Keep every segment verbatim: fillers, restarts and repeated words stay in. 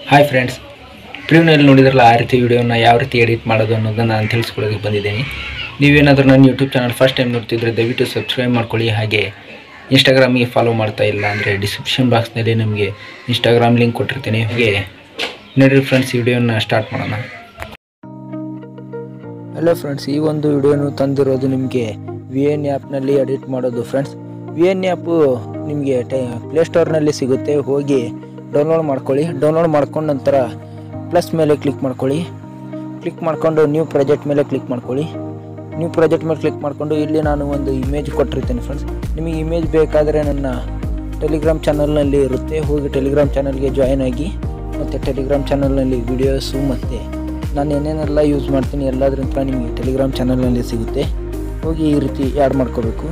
Hi friends, ಪ್ರಿವ್ಯೂನಲ್ಲಿ ನೋಡಿದ್ರಲ್ಲ ಆ ರೀತಿ ವಿಡಿಯೋನ ಯಾವ ರೀತಿ ಎಡಿಟ್ ಮಾಡೋದು ಅನ್ನೋದನ್ನು ನಾನು ತಿಳಿಸ್ಕೊಡೋದಕ್ಕೆ ಬಂದಿದ್ದೀನಿ. ನೀವೇನಾದರೂ ನನ್ನ ಯೂಟ್ಯೂಬ್ ಚಾನಲ್ ಫಸ್ಟ್ ಟೈಮ್ ನೋಡ್ತಿದ್ರೆ ದಯವಿಟ್ಟು ಸಬ್ಸ್ಕ್ರೈಬ್ ಮಾಡ್ಕೊಳ್ಳಿ. ಹಾಗೆ ಇನ್ಸ್ಟಾಗ್ರಾಮಿಗೆ ಫಾಲೋ ಮಾಡ್ತಾ ಇಲ್ಲ ಅಂದರೆ ಡಿಸ್ಕ್ರಿಪ್ಷನ್ ಬಾಕ್ಸ್ನಲ್ಲಿ ನಿಮಗೆ ಇನ್ಸ್ಟಾಗ್ರಾಮ್ ಲಿಂಕ್ ಕೊಟ್ಟಿರ್ತೀನಿ. ಹಾಗೆ ನೋಡಿರಿ ಫ್ರೆಂಡ್ಸ್, ಈ ವಿಡಿಯೋನ ಸ್ಟಾರ್ಟ್ ಮಾಡೋಣ. ಹಲೋ ಫ್ರೆಂಡ್ಸ್, ಈ ಒಂದು ವಿಡಿಯೋನು ತಂದಿರೋದು ನಿಮಗೆ ವಿ ಎನ್ ಆ್ಯಪ್ನಲ್ಲಿ ಎಡಿಟ್ ಮಾಡೋದು. ಫ್ರೆಂಡ್ಸ್, ವಿ ಎನ್ ಆ್ಯಪು ನಿಮಗೆ ಟೈ ಪ್ಲೇಸ್ಟೋರ್ನಲ್ಲಿ ಸಿಗುತ್ತೆ. ಹೋಗಿ ಡೌನ್ಲೋಡ್ ಮಾಡ್ಕೊಳ್ಳಿ. ಡೌನ್ಲೋಡ್ ಮಾಡ್ಕೊಂಡು ನಂತರ ಪ್ಲಸ್ ಮೇಲೆ ಕ್ಲಿಕ್ ಮಾಡ್ಕೊಳ್ಳಿ. ಕ್ಲಿಕ್ ಮಾಡ್ಕೊಂಡು ನ್ಯೂ ಪ್ರಾಜೆಕ್ಟ್ ಮೇಲೆ ಕ್ಲಿಕ್ ಮಾಡ್ಕೊಳ್ಳಿ. ನ್ಯೂ ಪ್ರಾಜೆಕ್ಟ್ ಮೇಲೆ ಕ್ಲಿಕ್ ಮಾಡಿಕೊಂಡು ಇಲ್ಲಿ ನಾನು ಒಂದು ಇಮೇಜ್ ಕೊಟ್ಟಿರ್ತೀನಿ. ಫ್ರೆಂಡ್ಸ್, ನಿಮಗೆ ಇಮೇಜ್ ಬೇಕಾದರೆ ನನ್ನ ಟೆಲಿಗ್ರಾಮ್ ಚಾನಲ್ನಲ್ಲಿ ಇರುತ್ತೆ. ಹೋಗಿ ಟೆಲಿಗ್ರಾಮ್ ಚಾನಲ್ಗೆ ಜಾಯ್ನ್ ಆಗಿ ಮತ್ತು ಟೆಲಿಗ್ರಾಮ್ ಚಾನಲ್ನಲ್ಲಿ ವಿಡಿಯೋಸು ಮತ್ತು ನಾನು ಏನೇನೆಲ್ಲ ಯೂಸ್ ಮಾಡ್ತೀನಿ ಎಲ್ಲದರಿಂದ ನಿಮಗೆ ಟೆಲಿಗ್ರಾಮ್ ಚಾನಲ್ನಲ್ಲಿ ಸಿಗುತ್ತೆ. ಹೋಗಿ ಈ ರೀತಿ ಆ್ಯಡ್ ಮಾಡ್ಕೋಬೇಕು.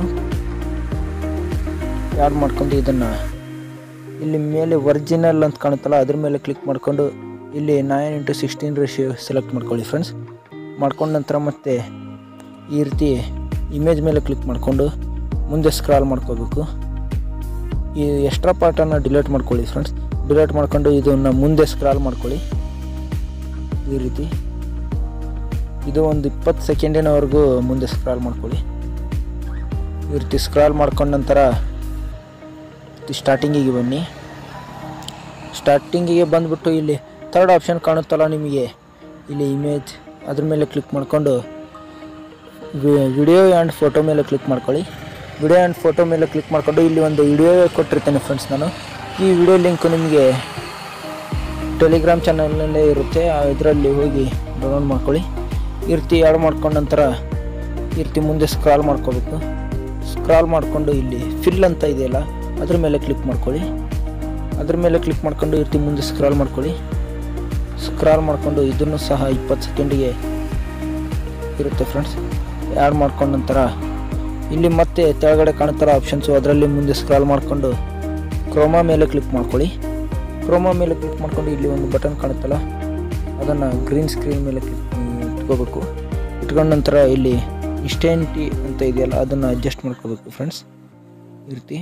ಆ್ಯಡ್ ಮಾಡ್ಕೊಂಡು ಇದನ್ನು ಇಲ್ಲಿ ಮೇಲೆ ಒರಿಜಿನಲ್ ಅಂತ ಕಾಣುತ್ತಲ್ಲ ಅದ್ರ ಮೇಲೆ ಕ್ಲಿಕ್ ಮಾಡಿಕೊಂಡು ಇಲ್ಲಿ nine into sixteen ratio select ಮಾಡ್ಕೊಳ್ಳಿ. ಫ್ರೆಂಡ್ಸ್, ಮಾಡ್ಕೊಂಡ ನಂತರ ಮತ್ತೆ ಈ ರೀತಿ ಇಮೇಜ್ ಮೇಲೆ ಕ್ಲಿಕ್ ಮಾಡಿಕೊಂಡು ಮುಂದೆ ಸ್ಕ್ರಾಲ್ ಮಾಡ್ಕೋಬೇಕು. ಈ ಎಕ್ಸ್ಟ್ರಾ ಪಾರ್ಟನ್ನು ಡಿಲೀಟ್ ಮಾಡ್ಕೊಳ್ಳಿ. ಫ್ರೆಂಡ್ಸ್, ಡಿಲೀಟ್ ಮಾಡ್ಕೊಂಡು ಇದನ್ನು ಮುಂದೆ ಸ್ಕ್ರಾಲ್ ಮಾಡ್ಕೊಳ್ಳಿ. ಈ ರೀತಿ ಇದು ಒಂದು ಇಪ್ಪತ್ತು ಸೆಕೆಂಡಿನವರೆಗೂ ಮುಂದೆ ಸ್ಕ್ರಾಲ್ ಮಾಡ್ಕೊಳ್ಳಿ. ಈ ರೀತಿ ಸ್ಕ್ರಾಲ್ ಮಾಡ್ಕೊಂಡ ನಂತರ ಸ್ಟಾರ್ಟಿಂಗಿಗೆ ಬನ್ನಿ. ಸ್ಟಾರ್ಟಿಂಗಿಗೆ ಬಂದುಬಿಟ್ಟು ಇಲ್ಲಿ ಥರ್ಡ್ ಆಪ್ಷನ್ ಕಾಣುತ್ತಲ್ಲ ನಿಮಗೆ, ಇಲ್ಲಿ ಇಮೇಜ್ ಅದ್ರ ಮೇಲೆ ಕ್ಲಿಕ್ ಮಾಡಿಕೊಂಡು ವಿಡಿಯೋ ಆ್ಯಂಡ್ ಫೋಟೋ ಮೇಲೆ ಕ್ಲಿಕ್ ಮಾಡ್ಕೊಳ್ಳಿ. ವಿಡಿಯೋ ಆ್ಯಂಡ್ ಫೋಟೋ ಮೇಲೆ ಕ್ಲಿಕ್ ಮಾಡಿಕೊಂಡು ಇಲ್ಲಿ ಒಂದು ವಿಡಿಯೋ ಕೊಟ್ಟಿರ್ತೇನೆ. ಫ್ರೆಂಡ್ಸ್, ನಾನು ಈ ವಿಡಿಯೋ ಲಿಂಕು ನಿಮಗೆ ಟೆಲಿಗ್ರಾಮ್ ಚಾನಲ್ನಲ್ಲೇ ಇರುತ್ತೆ. ಇದರಲ್ಲಿ ಹೋಗಿ ಡೌನ್ಲೋಡ್ ಮಾಡ್ಕೊಳ್ಳಿ. ಈ ರೀತಿ ಆ್ಯಡ್ ಮಾಡ್ಕೊಂಡ ನಂತರ ಈ ರೀತಿ ಮುಂದೆ ಸ್ಕ್ರಾಲ್ ಮಾಡ್ಕೋಬೇಕು. ಸ್ಕ್ರಾಲ್ ಮಾಡಿಕೊಂಡು ಇಲ್ಲಿ ಫಿಲ್ ಅಂತ ಇದೆಯಲ್ಲ ಅದ್ರ ಮೇಲೆ ಕ್ಲಿಕ್ ಮಾಡ್ಕೊಳ್ಳಿ. ಅದ್ರ ಮೇಲೆ ಕ್ಲಿಕ್ ಮಾಡ್ಕೊಂಡು ಈ ರೀತಿ ಮುಂದೆ ಸ್ಕ್ರಾಲ್ ಮಾಡ್ಕೊಳ್ಳಿ. ಸ್ಕ್ರಾಲ್ ಮಾಡಿಕೊಂಡು ಇದನ್ನು ಸಹ ಇಪ್ಪತ್ತು ಸೆಕೆಂಡಿಗೆ ಇರುತ್ತೆ. ಫ್ರೆಂಡ್ಸ್, ಆ್ಯಡ್ ಮಾಡ್ಕೊಂಡ ನಂತರ ಇಲ್ಲಿ ಮತ್ತೆ ಕೆಳಗಡೆ ಕಾಣುತ್ತಲ್ಲ ಆಪ್ಷನ್ಸು, ಅದರಲ್ಲಿ ಮುಂದೆ ಸ್ಕ್ರಾಲ್ ಮಾಡಿಕೊಂಡು ಕ್ರೋಮಾ ಮೇಲೆ ಕ್ಲಿಕ್ ಮಾಡ್ಕೊಳ್ಳಿ. ಕ್ರೋಮಾ ಮೇಲೆ ಕ್ಲಿಕ್ ಮಾಡ್ಕೊಂಡು ಇಲ್ಲಿ ಒಂದು ಬಟನ್ ಕಾಣುತ್ತಲ್ಲ ಅದನ್ನು ಗ್ರೀನ್ ಸ್ಕ್ರೀನ್ ಮೇಲೆ ಕ್ಲಿಕ್ ಇಟ್ಕೋಬೇಕು. ಇಟ್ಕೊಂಡ ನಂತರ ಇಲ್ಲಿ ಇನ್ಸ್ಟೆಂಟಿ ಅಂತ ಇದೆಯಲ್ಲ ಅದನ್ನು ಅಡ್ಜಸ್ಟ್ ಮಾಡ್ಕೋಬೇಕು. ಫ್ರೆಂಡ್ಸ್, ಈ ರೀತಿ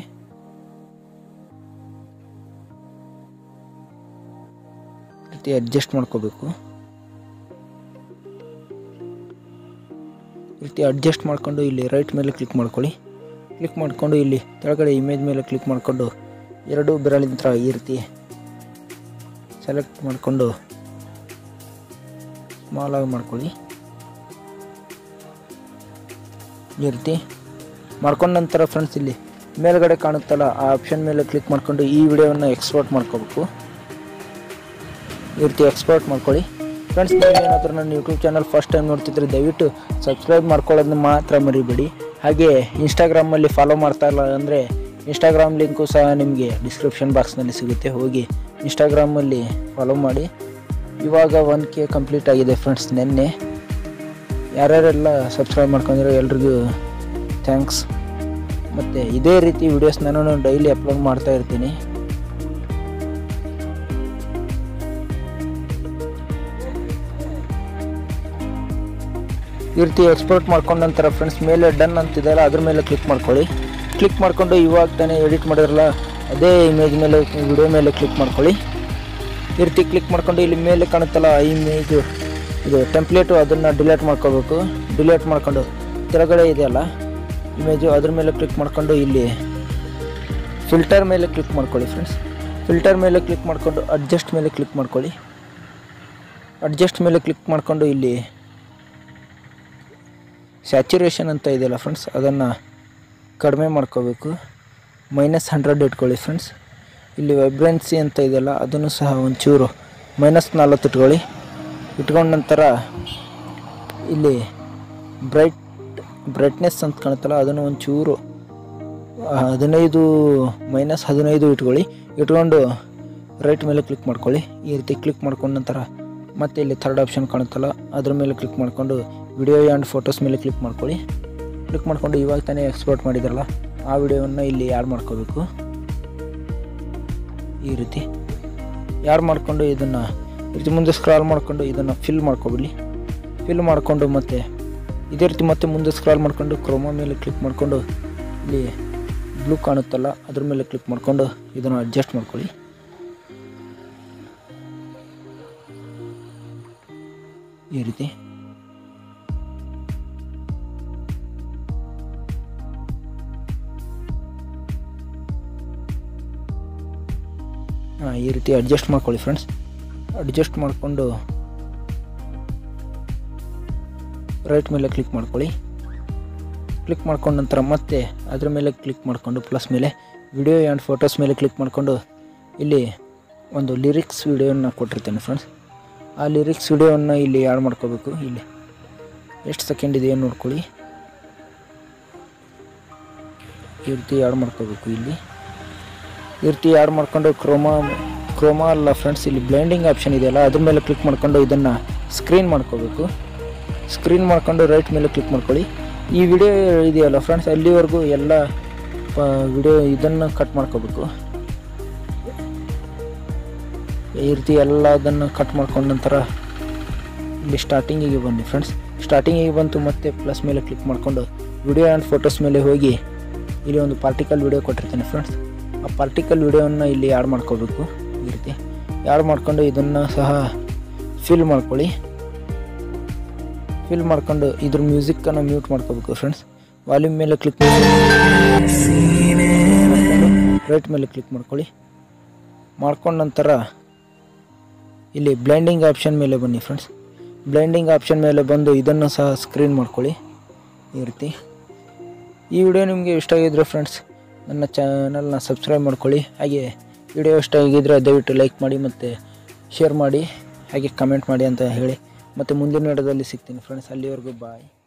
ರೀತಿ ಅಡ್ಜಸ್ಟ್ ಮಾಡ್ಕೋಬೇಕು. ಈ ರೀತಿ ಅಡ್ಜಸ್ಟ್ ಮಾಡಿಕೊಂಡು ಇಲ್ಲಿ ರೈಟ್ ಮೇಲೆ ಕ್ಲಿಕ್ ಮಾಡ್ಕೊಳ್ಳಿ. ಕ್ಲಿಕ್ ಮಾಡಿಕೊಂಡು ಇಲ್ಲಿ ಕೆಳಗಡೆ ಇಮೇಜ್ ಮೇಲೆ ಕ್ಲಿಕ್ ಮಾಡಿಕೊಂಡು ಎರಡು ಬೆರಳಿಂದ ಈ ರೀತಿ ಸೆಲೆಕ್ಟ್ ಮಾಡಿಕೊಂಡು ಸ್ಮಾಲ್ ಆಗಿ ಮಾಡ್ಕೊಳ್ಳಿ. ಈ ರೀತಿ ಮಾಡ್ಕೊಂಡ ನಂತರ ಫ್ರೆಂಡ್ಸ್ ಇಲ್ಲಿ ಮೇಲ್ಗಡೆ ಕಾಣುತ್ತಲ್ಲ ಆ ಆಪ್ಷನ್ ಮೇಲೆ ಕ್ಲಿಕ್ ಮಾಡಿಕೊಂಡು ಈ ವಿಡಿಯೋವನ್ನು ಎಕ್ಸ್ಪೋರ್ಟ್ ಮಾಡ್ಕೋಬೇಕು. ಈ ರೀತಿ ಎಕ್ಸ್ಪೋರ್ಟ್ ಮಾಡ್ಕೊಳ್ಳಿ. ಫ್ರೆಂಡ್ಸ್, ನೀವೇನಾದರೂ ನನ್ನ ಯೂಟ್ಯೂಬ್ ಚಾನಲ್ ಫಸ್ಟ್ ಟೈಮ್ ನೋಡ್ತಿದ್ರೆ ದಯವಿಟ್ಟು ಸಬ್ಸ್ಕ್ರೈಬ್ ಮಾಡ್ಕೊಳ್ಳೋದನ್ನ ಮಾತ್ರ ಮರಿಬೇಡಿ. ಹಾಗೆ ಇನ್ಸ್ಟಾಗ್ರಾಮಲ್ಲಿ ಫಾಲೋ ಮಾಡ್ತಾ ಇಲ್ಲ ಅಂದರೆ ಇನ್ಸ್ಟಾಗ್ರಾಮ್ ಲಿಂಕು ಸಹ ನಿಮಗೆ ಡಿಸ್ಕ್ರಿಪ್ಷನ್ ಬಾಕ್ಸ್ನಲ್ಲಿ ಸಿಗುತ್ತೆ. ಹೋಗಿ ಇನ್ಸ್ಟಾಗ್ರಾಮಲ್ಲಿ ಫಾಲೋ ಮಾಡಿ. ಇವಾಗ ಒನ್ ಕೆ ಕಂಪ್ಲೀಟ್ ಆಗಿದೆ. ಫ್ರೆಂಡ್ಸ್, ನೆನ್ನೆ ಯಾರ್ಯಾರೆಲ್ಲ ಸಬ್ಸ್ಕ್ರೈಬ್ ಮಾಡ್ಕೊಂಡಿರೋ ಎಲ್ರಿಗೂ ಥ್ಯಾಂಕ್ಸ್. ಮತ್ತು ಇದೇ ರೀತಿ ವಿಡಿಯೋಸ್ ನಾನು ಡೈಲಿ ಅಪ್ಲೋಡ್ ಮಾಡ್ತಾ ಇರ್ತೀನಿ. ಈ ರೀತಿ ಎಕ್ಸ್ಪೋರ್ಟ್ ಮಾಡ್ಕೊಂಡ ನಂತರ ಫ್ರೆಂಡ್ಸ್ ಮೇಲೆ ಡನ್ ಅಂತಿದೆಯಲ್ಲ ಅದ್ರ ಮೇಲೆ ಕ್ಲಿಕ್ ಮಾಡ್ಕೊಳ್ಳಿ. ಕ್ಲಿಕ್ ಮಾಡಿಕೊಂಡು ಇವಾಗ ತಾನೇ ಎಡಿಟ್ ಮಾಡಿರಲ್ಲ ಅದೇ ಇಮೇಜ್ ಮೇಲೆ ವಿಡಿಯೋ ಮೇಲೆ ಕ್ಲಿಕ್ ಮಾಡ್ಕೊಳ್ಳಿ. ಈ ರೀತಿ ಕ್ಲಿಕ್ ಮಾಡ್ಕೊಂಡು ಇಲ್ಲಿ ಮೇಲೆ ಕಾಣುತ್ತಲ್ಲ ಈ ಇಮೇಜು ಇದು ಟೆಂಪ್ಲೇಟು ಅದನ್ನು ಡಿಲೀಟ್ ಮಾಡ್ಕೋಬೇಕು. ಡಿಲೀಟ್ ಮಾಡ್ಕೊಂಡು ಕೆಳಗಡೆ ಇದೆಯಲ್ಲ ಇಮೇಜು ಅದ್ರ ಮೇಲೆ ಕ್ಲಿಕ್ ಮಾಡ್ಕೊಂಡು ಇಲ್ಲಿ ಫಿಲ್ಟರ್ ಮೇಲೆ ಕ್ಲಿಕ್ ಮಾಡ್ಕೊಳ್ಳಿ. ಫ್ರೆಂಡ್ಸ್, ಫಿಲ್ಟರ್ ಮೇಲೆ ಕ್ಲಿಕ್ ಮಾಡಿಕೊಂಡು ಅಡ್ಜಸ್ಟ್ ಮೇಲೆ ಕ್ಲಿಕ್ ಮಾಡ್ಕೊಳ್ಳಿ. ಅಡ್ಜಸ್ಟ್ ಮೇಲೆ ಕ್ಲಿಕ್ ಮಾಡಿಕೊಂಡು ಇಲ್ಲಿ ಸ್ಯಾಚುರೇಷನ್ ಅಂತ ಇದೆಯಲ್ಲ ಫ್ರೆಂಡ್ಸ್ ಅದನ್ನು ಕಡಿಮೆ ಮಾಡ್ಕೋಬೇಕು. ಮೈನಸ್ ಹಂಡ್ರೆಡ್ ಇಟ್ಕೊಳ್ಳಿ. ಫ್ರೆಂಡ್ಸ್, ಇಲ್ಲಿ ವೈಬ್ರೆನ್ಸಿ ಅಂತ ಇದೆಯಲ್ಲ ಅದನ್ನು ಸಹ ಒಂಚೂರು ಮೈನಸ್ ನಲ್ವತ್ತು ಇಟ್ಕೊಳ್ಳಿ. ಇಟ್ಕೊಂಡ ನಂತರ ಇಲ್ಲಿ ಬ್ರೈಟ್ ಬ್ರೈಟ್ನೆಸ್ ಅಂತ ಕಾಣುತ್ತಲ್ಲ ಅದನ್ನು ಒಂಚೂರು ಹದಿನೈದು ಮೈನಸ್ ಹದಿನೈದು ಇಟ್ಕೊಳ್ಳಿ. ಇಟ್ಕೊಂಡು ರೈಟ್ ಮೇಲೆ ಕ್ಲಿಕ್ ಮಾಡ್ಕೊಳ್ಳಿ. ಈ ರೀತಿ ಕ್ಲಿಕ್ ಮಾಡ್ಕೊಂಡ ನಂತರ ಮತ್ತೆ ಇಲ್ಲಿ ಥರ್ಡ್ ಆಪ್ಷನ್ ಕಾಣುತ್ತಲ್ಲ ಅದ್ರ ಮೇಲೆ ಕ್ಲಿಕ್ ಮಾಡಿಕೊಂಡು ವಿಡಿಯೋ ಆ್ಯಂಡ್ ಫೋಟೋಸ್ ಮೇಲೆ ಕ್ಲಿಕ್ ಮಾಡ್ಕೊಳ್ಳಿ. ಕ್ಲಿಕ್ ಮಾಡಿಕೊಂಡು ಇವಾಗ ತಾನೇ ಎಕ್ಸ್ಪೋರ್ಟ್ ಮಾಡಿದ್ರಲ್ಲ ಆ ವಿಡಿಯೋವನ್ನು ಇಲ್ಲಿ ಆ್ಯಡ್ ಮಾಡ್ಕೋಬೇಕು. ಈ ರೀತಿ ಆ್ಯಡ್ ಮಾಡಿಕೊಂಡು ಇದನ್ನು ಈ ರೀತಿ ಮುಂದೆ ಸ್ಕ್ರಾಲ್ ಮಾಡಿಕೊಂಡು ಇದನ್ನು ಫಿಲ್ ಮಾಡ್ಕೊಬಿಡಿ. ಫಿಲ್ ಮಾಡಿಕೊಂಡು ಮತ್ತು ಇದೇ ರೀತಿ ಮತ್ತೆ ಮುಂದೆ ಸ್ಕ್ರಾಲ್ ಮಾಡಿಕೊಂಡು ಕ್ರೋಮಾ ಮೇಲೆ ಕ್ಲಿಕ್ ಮಾಡಿಕೊಂಡು ಇಲ್ಲಿ ಬ್ಲೂ ಕಾಣುತ್ತಲ್ಲ ಅದ್ರ ಮೇಲೆ ಕ್ಲಿಕ್ ಮಾಡಿಕೊಂಡು ಇದನ್ನು ಅಡ್ಜಸ್ಟ್ ಮಾಡ್ಕೊಳ್ಳಿ. ಈ ರೀತಿ ಹಾಂ ಈ ರೀತಿ ಅಡ್ಜಸ್ಟ್ ಮಾಡ್ಕೊಳ್ಳಿ ಫ್ರೆಂಡ್ಸ್. ಅಡ್ಜಸ್ಟ್ ಮಾಡಿಕೊಂಡು ರೈಟ್ ಮೇಲೆ ಕ್ಲಿಕ್ ಮಾಡ್ಕೊಳ್ಳಿ. ಕ್ಲಿಕ್ ಮಾಡ್ಕೊಂಡ ನಂತರ ಮತ್ತೆ ಅದ್ರ ಮೇಲೆ ಕ್ಲಿಕ್ ಮಾಡಿಕೊಂಡು ಪ್ಲಸ್ ಮೇಲೆ ವಿಡಿಯೋ ಆ್ಯಂಡ್ ಫೋಟೋಸ್ ಮೇಲೆ ಕ್ಲಿಕ್ ಮಾಡಿಕೊಂಡು ಇಲ್ಲಿ ಒಂದು ಲಿರಿಕ್ಸ್ ವಿಡಿಯೋನ ಕೊಟ್ಟಿರ್ತೇನೆ ಫ್ರೆಂಡ್ಸ್. ಆ ಲಿರಿಕ್ಸ್ ವಿಡಿಯೋವನ್ನು ಇಲ್ಲಿ ಆ್ಯಡ್ ಮಾಡ್ಕೋಬೇಕು. ಇಲ್ಲಿ ಎಷ್ಟು ಸೆಕೆಂಡ್ ಇದೆಯೋ ನೋಡ್ಕೊಳ್ಳಿ. ಈ ರೀತಿ ಆ್ಯಡ್ ಮಾಡ್ಕೋಬೇಕು. ಇಲ್ಲಿ ಈ ರೀತಿ ಆ್ಯಡ್ ಮಾಡ್ಕೊಂಡು ಕ್ರೋಮಾ ಕ್ರೋಮಾ ಅಲ್ಲ ಫ್ರೆಂಡ್ಸ್, ಇಲ್ಲಿ ಬ್ಲೆಂಡಿಂಗ್ ಆಪ್ಷನ್ ಇದೆಯಲ್ಲ ಅದ್ರ ಮೇಲೆ ಕ್ಲಿಕ್ ಮಾಡ್ಕೊಂಡು ಇದನ್ನು ಸ್ಕ್ರೀನ್ ಮಾಡ್ಕೋಬೇಕು. ಸ್ಕ್ರೀನ್ ಮಾಡ್ಕೊಂಡು ರೈಟ್ ಮೇಲೆ ಕ್ಲಿಕ್ ಮಾಡ್ಕೊಳ್ಳಿ. ಈ ವಿಡಿಯೋ ಇದೆಯಲ್ಲ ಫ್ರೆಂಡ್ಸ್, ಅಲ್ಲಿವರೆಗೂ ಎಲ್ಲ ವಿಡಿಯೋ ಇದನ್ನು ಕಟ್ ಮಾಡ್ಕೋಬೇಕು. ಈ ರೀತಿ ಎಲ್ಲದನ್ನು ಕಟ್ ಮಾಡ್ಕೊಂಡ ನಂತರ ಇಲ್ಲಿ ಸ್ಟಾರ್ಟಿಂಗಿಗೆ ಬನ್ನಿ ಫ್ರೆಂಡ್ಸ್. ಸ್ಟಾರ್ಟಿಂಗಿಗೆ ಬಂತು ಮತ್ತೆ ಪ್ಲಸ್ ಮೇಲೆ ಕ್ಲಿಕ್ ಮಾಡಿಕೊಂಡು ವಿಡಿಯೋ ಆ್ಯಂಡ್ ಫೋಟೋಸ್ ಮೇಲೆ ಹೋಗಿ ಇಲ್ಲಿ ಒಂದು ಪಾರ್ಟಿಕಲ್ ವಿಡಿಯೋ ಕೊಟ್ಟಿರ್ತೇನೆ ಫ್ರೆಂಡ್ಸ್. ಆ ಪಾರ್ಟಿಕಲ್ ವಿಡಿಯೋವನ್ನು ಇಲ್ಲಿ ಆ್ಯಡ್ ಮಾಡ್ಕೋಬೇಕು. ಈ ರೀತಿ ಆ್ಯಡ್ ಮಾಡ್ಕೊಂಡು ಇದನ್ನು ಸಹ ಫಿಲ್ ಮಾಡ್ಕೊಳ್ಳಿ. ಫಿಲ್ ಮಾಡ್ಕೊಂಡು ಇದ್ರ ಮ್ಯೂಸಿಕ್ಕನ್ನು ಮ್ಯೂಟ್ ಮಾಡ್ಕೋಬೇಕು ಫ್ರೆಂಡ್ಸ್. ವಾಲ್ಯೂಮ್ ಮೇಲೆ ಕ್ಲಿಕ್ ಮಾಡಿ ರೈಟ್ ಮೇಲೆ ಕ್ಲಿಕ್ ಮಾಡ್ಕೊಳ್ಳಿ. ಮಾಡ್ಕೊಂಡ ನಂತರ ಇಲ್ಲಿ ಬ್ಲೆಂಡಿಂಗ್ ಆಪ್ಷನ್ ಮೇಲೆ ಬನ್ನಿ ಫ್ರೆಂಡ್ಸ್. ಬ್ಲೆಂಡಿಂಗ್ ಆಪ್ಷನ್ ಮೇಲೆ ಬಂದು ಇದನ್ನು ಸಹ ಸ್ಕ್ರೀನ್ ಮಾಡ್ಕೊಳ್ಳಿ. ಈ ರೀತಿ ಈ ವಿಡಿಯೋ ನಿಮಗೆ ಇಷ್ಟ ಆಗಿದ್ರೆ ಫ್ರೆಂಡ್ಸ್ ನನ್ನ ಚಾನಲ್ನ ಸಬ್ಸ್ಕ್ರೈಬ್ ಮಾಡ್ಕೊಳ್ಳಿ. ಹಾಗೆ ವಿಡಿಯೋ ಇಷ್ಟ ಆಗಿದ್ರೆ ದಯವಿಟ್ಟು ಲೈಕ್ ಮಾಡಿ ಮತ್ತು ಶೇರ್ ಮಾಡಿ, ಹಾಗೆ ಕಮೆಂಟ್ ಮಾಡಿ ಅಂತ ಹೇಳಿ ಮತ್ತೆ ಮುಂದಿನ ವಿಡಿಯೋದಲ್ಲಿ ಸಿಗ್ತೀನಿ ಫ್ರೆಂಡ್ಸ್. ಅಲ್ಲಿವರೆಗೂ ಬಾಯ್.